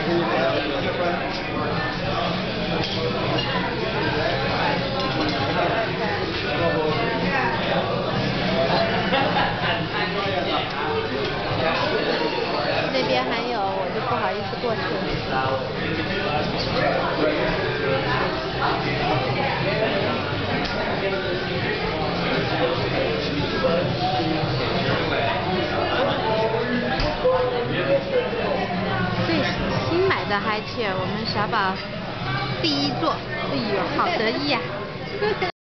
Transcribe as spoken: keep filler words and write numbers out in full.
那边还有，我就不好意思过去了。对，新买的 high chair， 我们小宝第一座，哎呦，好得意呀、啊！